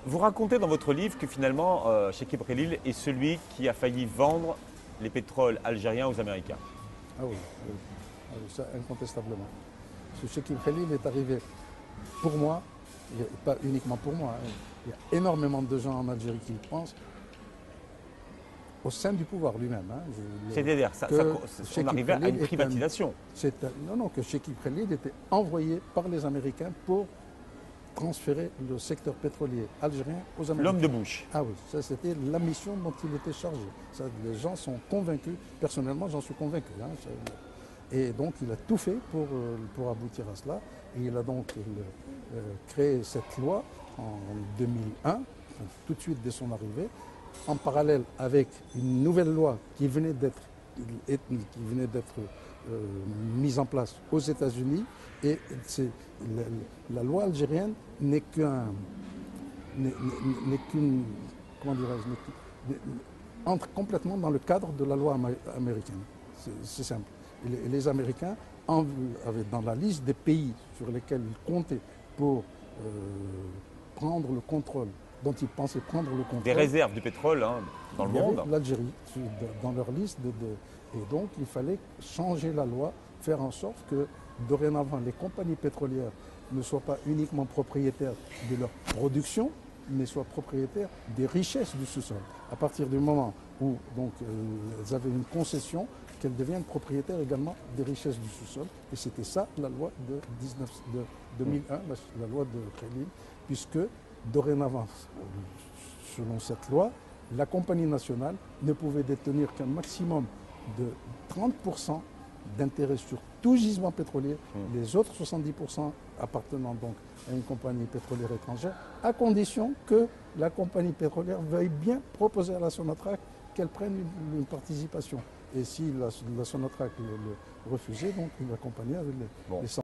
Vous racontez dans votre livre que finalement, Chekib Khalil est celui qui a failli vendre les pétroles algériens aux Américains. Ah oui, oui, ah oui, ça incontestablement. Ce Chekib Khalil est arrivé pour moi, et pas uniquement pour moi, hein, il y a énormément de gens en Algérie qui le pensent, au sein du pouvoir lui-même. Hein, C'est-à-dire, on arrivait à une privatisation. Non, que Chekib Khalil était envoyé par les Américains pour transférer le secteur pétrolier algérien aux Américains. L'homme de Bush. Ah oui, ça c'était la mission dont il était chargé. Ça, les gens sont convaincus, personnellement j'en suis convaincu. Hein, et donc il a tout fait pour aboutir à cela. Et il a donc créé cette loi en 2001, tout de suite dès son arrivée, en parallèle avec une nouvelle loi qui venait d'être mise en place aux États-Unis. Et la loi algérienne n'est comment dirais-je, entre complètement dans le cadre de la loi américaine. C'est simple. Et les Américains avaient dans la liste des pays sur lesquels ils comptaient pour prendre le contrôle, dont ils pensaient prendre le contrôle. Des réserves de pétrole dans le monde. L'Algérie, dans leur liste. Et donc, il fallait changer la loi, faire en sorte que, dorénavant, les compagnies pétrolières ne soient pas uniquement propriétaires de leur production, mais soient propriétaires des richesses du sous-sol. À partir du moment où donc, elles avaient une concession, qu'elles deviennent propriétaires également des richesses du sous-sol. Et c'était ça, la loi de 2001, la loi de Khalil, puisque, dorénavant, selon cette loi, la compagnie nationale ne pouvait détenir qu'un maximum de 30% d'intérêt sur tout gisement pétrolier, les autres 70% appartenant donc à une compagnie pétrolière étrangère, à condition que la compagnie pétrolière veuille bien proposer à la Sonatrach qu'elle prenne une participation. Et si la Sonatrach le refusait, donc la compagnie avait les